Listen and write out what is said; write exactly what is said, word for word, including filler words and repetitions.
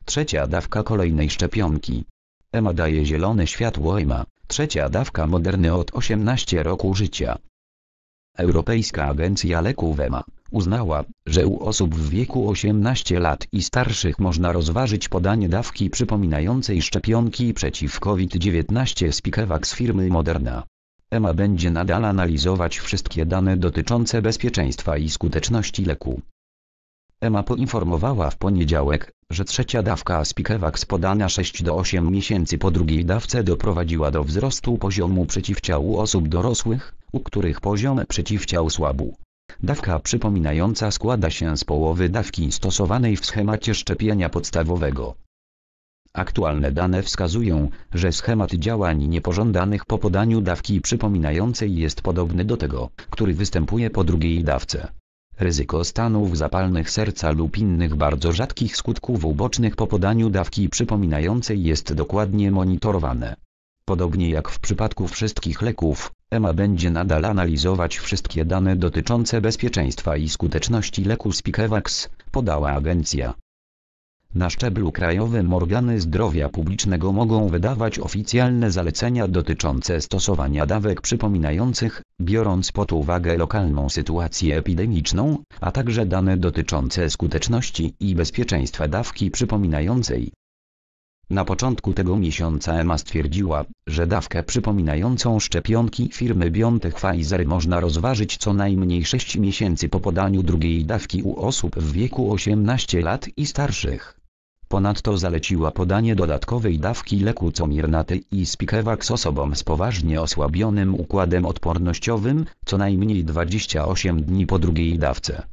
Trzecia dawka kolejnej szczepionki. E M A daje zielone światło. E M A, trzecia dawka Moderny od osiemnastego roku życia. Europejska Agencja Leków E M A uznała, że u osób w wieku osiemnastu lat i starszych można rozważyć podanie dawki przypominającej szczepionki przeciw COVID dziewiętnaście Spikevax firmy Moderna. E M A będzie nadal analizować wszystkie dane dotyczące bezpieczeństwa i skuteczności leku. E M A poinformowała w poniedziałek, że trzecia dawka Spikevax podana sześć do ośmiu miesięcy po drugiej dawce doprowadziła do wzrostu poziomu przeciwciał u osób dorosłych, u których poziom przeciwciał słabł. Dawka przypominająca składa się z połowy dawki stosowanej w schemacie szczepienia podstawowego. Aktualne dane wskazują, że schemat działań niepożądanych po podaniu dawki przypominającej jest podobny do tego, który występuje po drugiej dawce. Ryzyko stanów zapalnych serca lub innych bardzo rzadkich skutków ubocznych po podaniu dawki przypominającej jest dokładnie monitorowane. Podobnie jak w przypadku wszystkich leków, E M A będzie nadal analizować wszystkie dane dotyczące bezpieczeństwa i skuteczności leku Spikevax, podała agencja. Na szczeblu krajowym organy zdrowia publicznego mogą wydawać oficjalne zalecenia dotyczące stosowania dawek przypominających, biorąc pod uwagę lokalną sytuację epidemiczną, a także dane dotyczące skuteczności i bezpieczeństwa dawki przypominającej. Na początku tego miesiąca E M A stwierdziła, że dawkę przypominającą szczepionki firmy BioNTech Pfizer można rozważyć co najmniej sześć miesięcy po podaniu drugiej dawki u osób w wieku osiemnastu lat i starszych. Ponadto zaleciła podanie dodatkowej dawki leku Comirnaty i Spikevax osobom z poważnie osłabionym układem odpornościowym, co najmniej dwadzieścia osiem dni po drugiej dawce.